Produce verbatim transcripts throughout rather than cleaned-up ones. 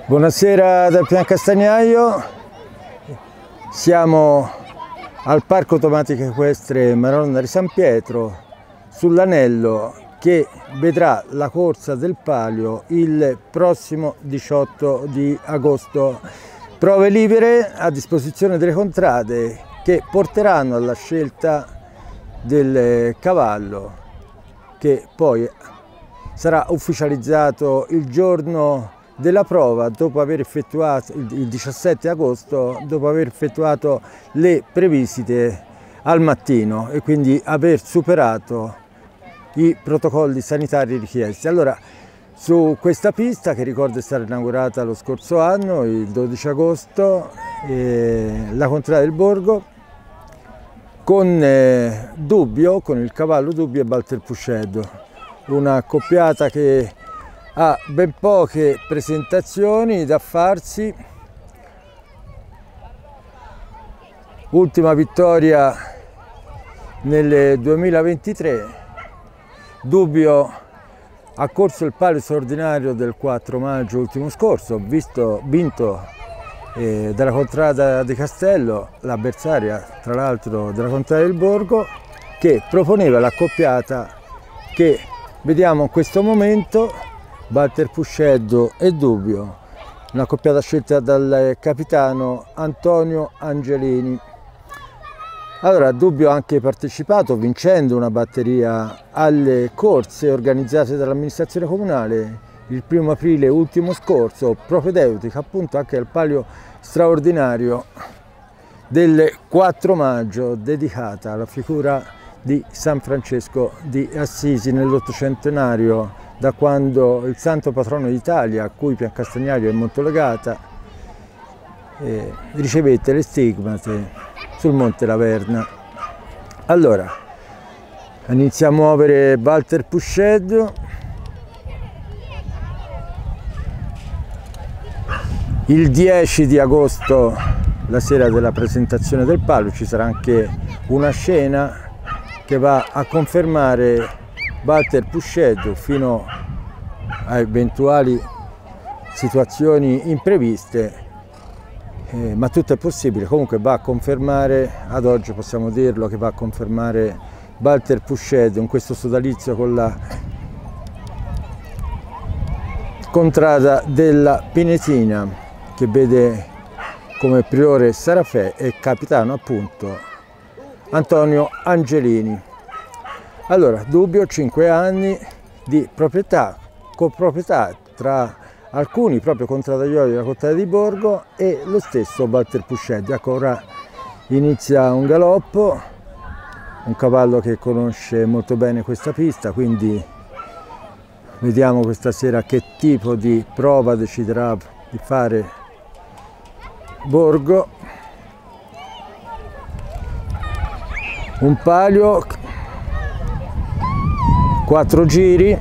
Buonasera dal Piancastagnaio, siamo al Parco Tematico Equestre Madonna di San Pietro, sull'anello che vedrà la corsa del Palio il prossimo diciotto di agosto. Prove libere a disposizione delle contrade che porteranno alla scelta del cavallo, che poi sarà ufficializzato il giorno della prova, dopo aver effettuato il diciassette agosto, dopo aver effettuato le previsite al mattino e quindi aver superato i protocolli sanitari richiesti. Allora, su questa pista, che ricordo è stata inaugurata lo scorso anno, il dodici agosto, eh, la contrada del Borgo, con eh, Dubbio, con il cavallo Dubbio e Walter Puscedo, una accoppiata che ha ben poche presentazioni da farsi. Ultima vittoria nel duemilaventitré. Dubbio ha corso il Palio straordinario del quattro maggio ultimo scorso, visto, vinto eh, dalla contrada di Castello, l'avversaria tra l'altro della contrada del Borgo, che proponeva l'accoppiata che vediamo in questo momento, Walter Puscedo e Dubbio, una accoppiata scelta dal capitano Antonio Angelini. Allora, Dubbio ha anche partecipato, vincendo una batteria alle corse organizzate dall'amministrazione comunale il primo aprile ultimo scorso, propedeutica appunto anche al Palio straordinario del quattro maggio, dedicata alla figura di San Francesco di Assisi nell'ottocentenario, da quando il santo patrono d'Italia, a cui Piancastagnaio è molto legata, eh, ricevette le stigmate sul Monte Laverna. Allora, inizia a muovere Walter Puscedo. Il dieci di agosto, la sera della presentazione del Palio, ci sarà anche una scena che va a confermare Walter Puscedo fino a eventuali situazioni impreviste, eh, ma tutto è possibile. Comunque va a confermare, ad oggi possiamo dirlo, che va a confermare Walter Puscedo in questo sodalizio con la contrada della Pinetina, che vede come priore Sarafè e capitano appunto Antonio Angelini. Allora, Dubbio, cinque anni di proprietà, coproprietà tra alcuni proprio contradaioli della contrada di Borgo e lo stesso Walter Puscedo. Ecco, ora inizia un galoppo, un cavallo che conosce molto bene questa pista, quindi vediamo questa sera che tipo di prova deciderà di fare Borgo. Un palio, quattro giri,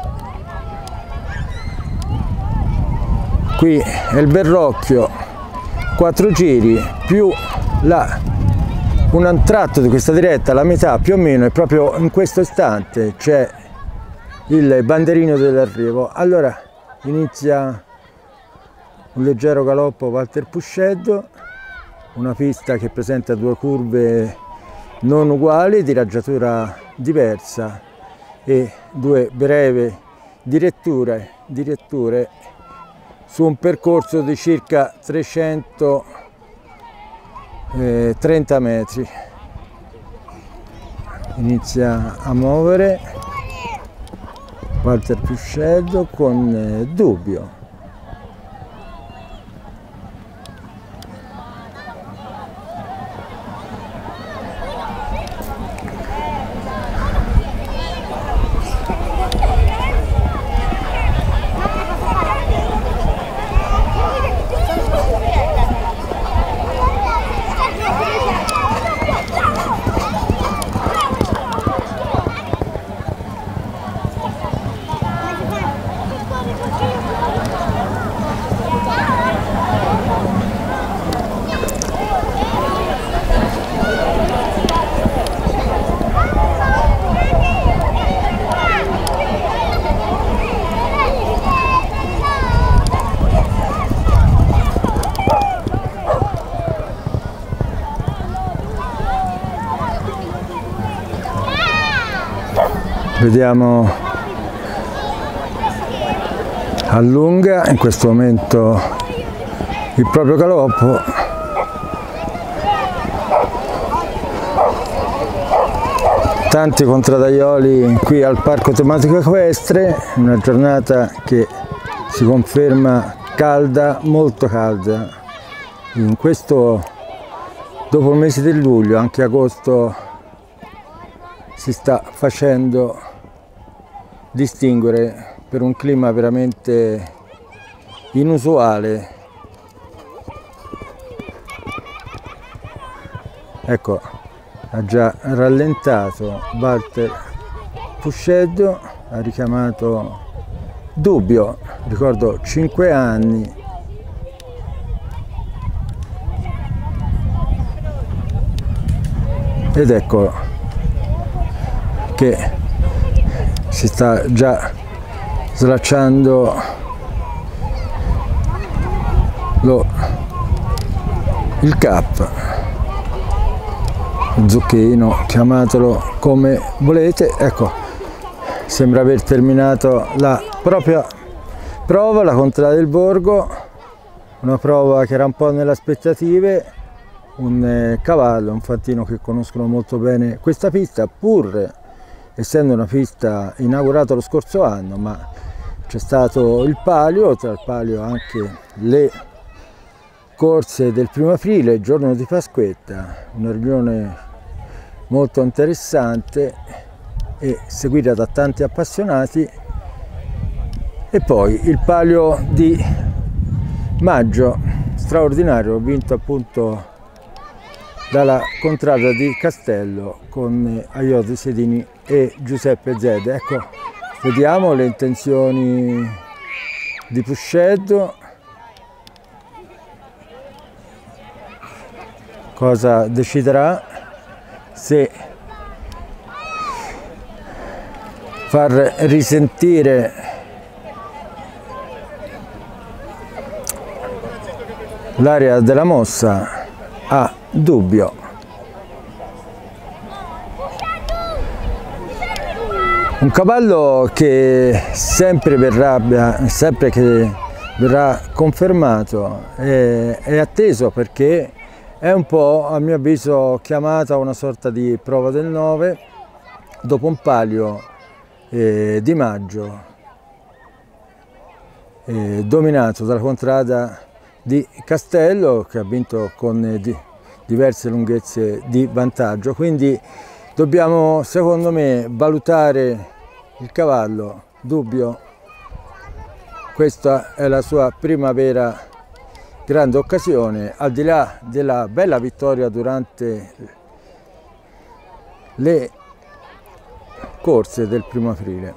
qui è il Verrocchio, quattro giri più la, un tratto di questa diretta, la metà più o meno, e proprio in questo istante c'è il banderino dell'arrivo. Allora inizia un leggero galoppo Walter Puscedo, una pista che presenta due curve non uguali, di raggiatura diversa, e due breve diretture, diretture su un percorso di circa trecentotrenta metri. Inizia a muovere Walter Puscedo con Dubbio. Vediamo allunga in questo momento il proprio galoppo. Tanti contradaioli qui al parco tematico equestre, una giornata che si conferma calda, molto calda. In questo, dopo il mese di luglio, anche agosto si sta facendo distinguere per un clima veramente inusuale. Ecco, ha già rallentato Walter Fusceddo, ha richiamato Dubbio, ricordo cinque anni. Ed ecco che si sta già slacciando lo, il cap, zucchino, chiamatelo come volete. Ecco, sembra aver terminato la propria prova, la contrada del Borgo, una prova che era un po' nelle aspettative. Un eh, cavallo, un fantino che conoscono molto bene questa pista, pur essendo una pista inaugurata lo scorso anno, ma c'è stato il palio, tra il palio anche le corse del primo aprile, giorno di Pasquetta, una riunione molto interessante e seguita da tanti appassionati. E poi il palio di maggio, straordinario, vinto appunto dalla contrada di Castello con Aioti Sedini e Giuseppe Zede. Ecco, vediamo le intenzioni di Fusceddo, cosa deciderà, se far risentire l'area della mossa a Dubbio. Un cavallo che sempre verrà, sempre che verrà confermato è, è atteso, perché è un po', a mio avviso, chiamata una sorta di prova del nove, dopo un palio eh, di maggio eh, dominato dalla contrada di Castello, che ha vinto con eh, di, diverse lunghezze di vantaggio. Quindi dobbiamo, secondo me, valutare il cavallo Dubbio. Questa è la sua prima vera grande occasione, al di là della bella vittoria durante le corse del primo aprile.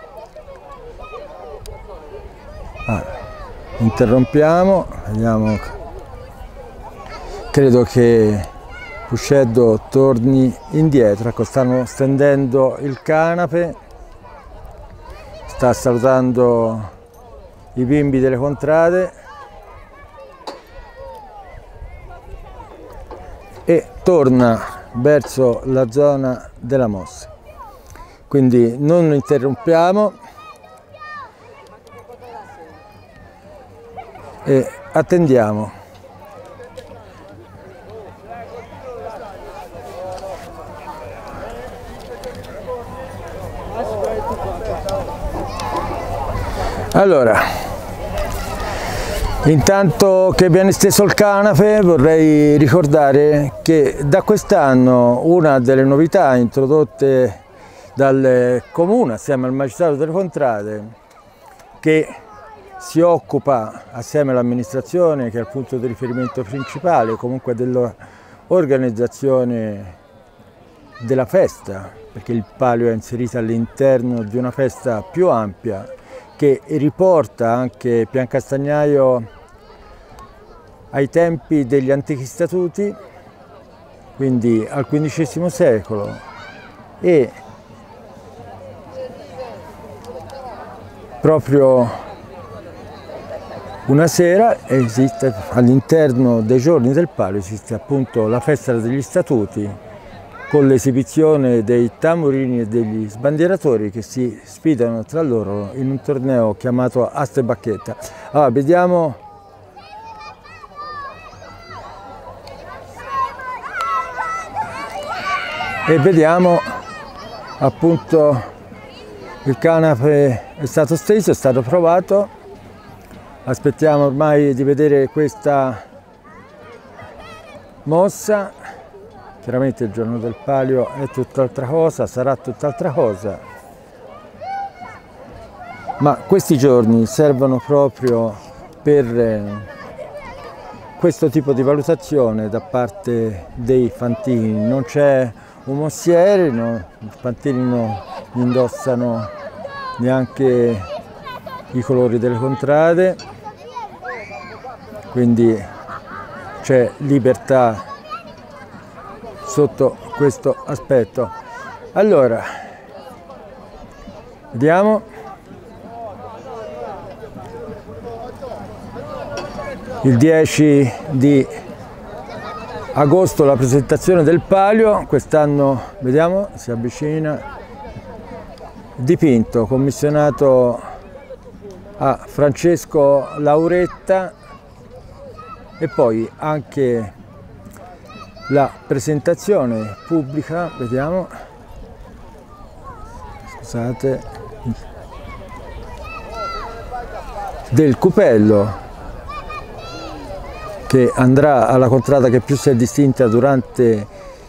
Ah, interrompiamo, vediamo, credo che Fusceddo torni indietro. Ecco, stanno stendendo il canape, sta salutando i bimbi delle contrade e torna verso la zona della mossa. Quindi non interrompiamo e attendiamo. Allora, intanto che viene steso il canape, vorrei ricordare che da quest'anno una delle novità introdotte dal Comune assieme al Magistrato delle Contrade, che si occupa assieme all'amministrazione, che è il punto di riferimento principale comunque dell'organizzazione della festa, perché il palio è inserito all'interno di una festa più ampia che riporta anche Piancastagnaio ai tempi degli antichi statuti, quindi al quindicesimo secolo, e proprio una sera esiste all'interno dei giorni del palio, esiste appunto la festa degli statuti, con l'esibizione dei tamburini e degli sbandieratori che si sfidano tra loro in un torneo chiamato Aste Bacchetta. Allora, vediamo e vediamo appunto il canape è stato steso, è stato provato. Aspettiamo ormai di vedere questa mossa. Chiaramente il giorno del palio è tutt'altra cosa, sarà tutt'altra cosa, ma questi giorni servono proprio per questo tipo di valutazione da parte dei fantini. Non c'è un mossiere, no, i fantini non indossano neanche i colori delle contrade, quindi c'è libertà sotto questo aspetto. Allora, vediamo. Il dieci di agosto la presentazione del palio, quest'anno vediamo, si avvicina, dipinto, commissionato a Francesco Lauretta, e poi anche la presentazione pubblica, vediamo, scusate, del cupello che andrà alla contrada che più si è distinta durante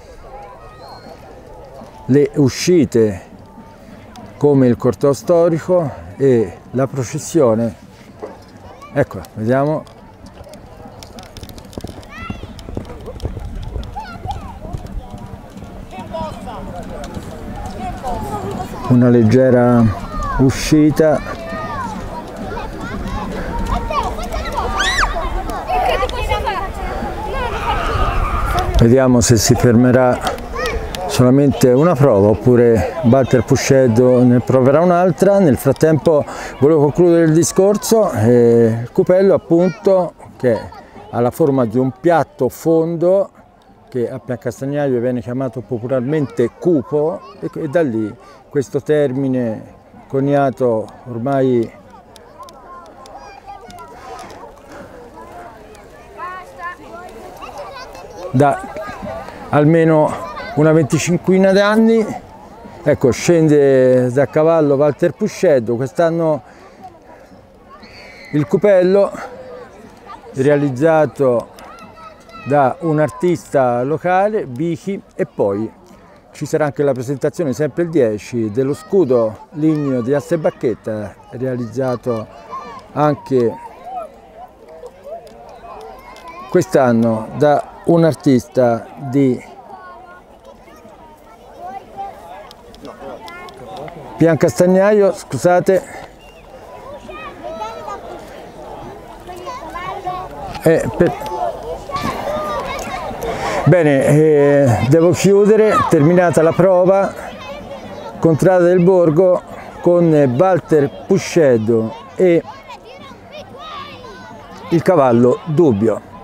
le uscite come il corteo storico e la processione. Ecco, vediamo. Una leggera uscita. Vediamo se si fermerà solamente una prova oppure Walter Puscedo ne proverà un'altra. Nel frattempo volevo concludere il discorso. Eh, il cupello appunto che ha la forma di un piatto fondo che a Piancastagnaio viene chiamato popolarmente cupo, e, e da lì questo termine coniato ormai da almeno una venticinquina di anni. Ecco, scende da cavallo Walter Puscedo, quest'anno il cupello realizzato da un artista locale, Vichi, e poi ci sarà anche la presentazione, sempre il dieci, dello scudo ligneo di Aste Bacchetta, realizzato anche quest'anno da un artista di Piancastagnaio, scusate. Eh, per... Bene, eh, devo chiudere, terminata la prova, contrada del Borgo con Walter Puscedo e il cavallo Dubbio.